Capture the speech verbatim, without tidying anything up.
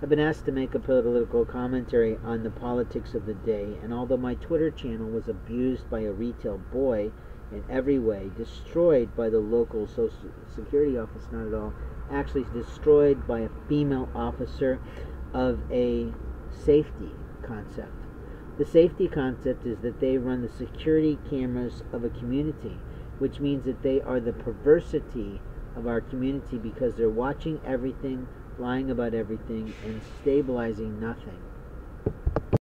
I've been asked to make a political commentary on the politics of the day, and although my Twitter channel was abused by a retail boy in every way, destroyed by the local Social Security office, not at all, actually destroyed by a female officer of a safety concept. The safety concept is that they run the security cameras of a community, which means that they are the perversity of our community because they're watching everything, lying about everything, and stabilizing nothing.